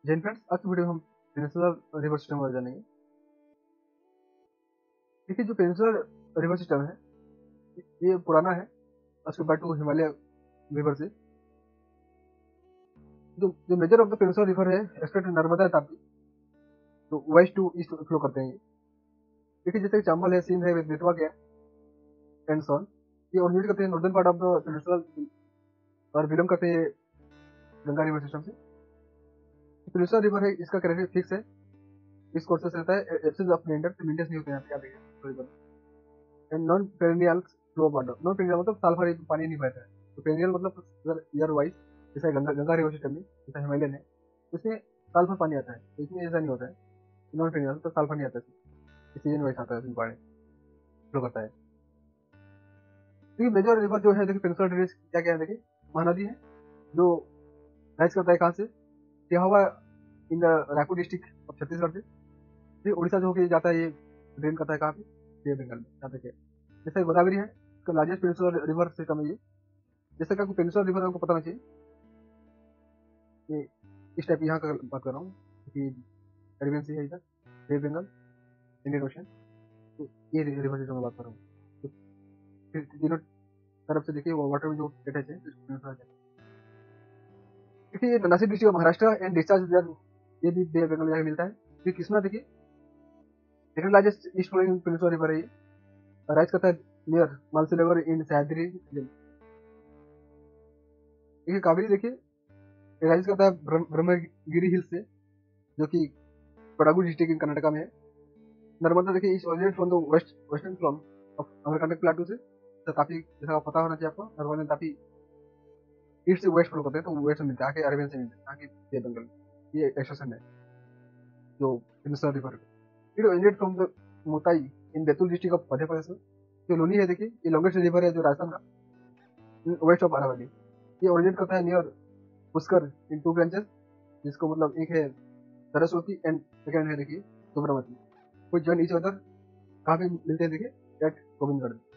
Jain friends, आज की video में हम पेनिनसुलर रिवर सिस्टम के बारे में जानेंगे। देखिए, जो पेनिनसुलर रिवर सिस्टम है ये पुराना है as compare to Himalaya river से। जो जो major of the peninsular river है एक्सपेक्ट नर्मदा ताप्ती, तो वेस्ट टू ईस्ट फ्लो करते हैं ये। देखिए, जैसे कि चंबल है, सिंध है, बेतवा है एंड सो ऑन। ये ओरिजिनेट करते हैं northern part of the peninsular और बिलोंग करते हैं गंगा रिवर सिस्टम से। पेनिनसुलर रिवर है, इसका करेक्ट फिक्स है, इस कोर्स से रहता है, एब्सेंस ऑफ मेंडर मेंटेस नहीं होते हैं यहाँ पे river. And non perennial flow of water. Non perennial मतलब साल भर पानी नहीं बहता है। तो पेरिनियल मतलब अगर ईयर वाइज, जैसे गंगा रिवर सिस्टम में, जैसे हिमालयन है, इसमें साल भर पानी आता है। तो इसमें ऐसा नहीं होता है। नॉन पेरिनियल तो साल भर नहीं आता है, सीजन वाइज आता है, इसमें पानी फ्लो करता है। देखिए, मेजर रिवर जो है, देखिए पेनिनसुलर ड्रेनेज क्या क्या है। देखिए, महानदी है जो राइज करता है कहाँ से, Sihawa in the Raipur district of Chhattisgarh से। फिर उड़ीसा जो होकर जाता है, ये ड्रेन करता है कहाँ पे, बे बंगाल में, जहाँ तक है। जैसे गोदावरी है, इसका लार्जेस्ट पेनिनसुलर रिवर सिस्टम है ये। जैसे कि आपको पेनिनसुलर रिवर आपको पता होना चाहिए कि इस टाइप यहाँ का बात कर रहा हूँ कि अरेबियन सी है इधर, बे बंगाल, इंडियन ओशन। तो ये रिवर सिस्टम में बात कर रहा हूँ। तो फिर तीनों तरफ से देखिए वो वाटर में जो अटैच है, इसको पेनिनसुला कहते हैं। देखिए, ये Nashik district of Maharashtra and discharge ये भी बे बंगाल में जाके मिलता है। फिर कृष्णा देखिए, second largest east flowing peninsular river है ये, राइज करता है नियर मालसीनगर इन सह्याद्री जिले। देखिए, कावेरी देखिए, राइज करता है ब्रह्मगिरी हिल्स से, जो कि कोडागु डिस्ट्रिक्ट इन कर्नाटका में है। नर्मदा देखिए इस originate from the western from of Amarkantak plateau से। तो काफी जैसा पता होना चाहिए आपको, नर्मदा काफी ईस्ट से वेस्ट फ्लो करते हैं, तो वेस्ट से मिलता है, आके अरेबियन से मिलता है, आके बे बंगाल। ये एक्सटेंशन है जो peninsular river. It originate from the Multai in Betul district of Madhya Pradesh में। जो लोनी है देखिए, ये लॉन्गेस्ट रिवर है जो राजस्थान का, वेस्ट ऑफ अरावली। ये ओरिजिनेट करता है near Pushkar in two branches, जिसको मतलब एक है सरस्वती एंड सेकंड है देखिए सुब्रमण्यम। कोई जॉइन ईच अदर कहाँ पे मिलते हैं देखिए, एट गोविंदगढ़।